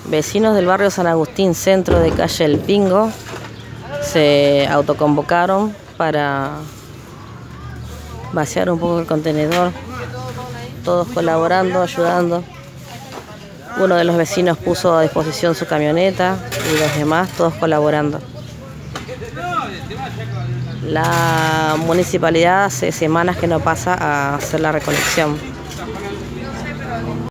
Vecinos del barrio San Agustín, centro de calle El Pingo, se autoconvocaron para vaciar un poco el contenedor, todos colaborando, ayudando. Uno de los vecinos puso a disposición su camioneta y los demás todos colaborando. La municipalidad hace semanas que no pasa a hacer la recolección.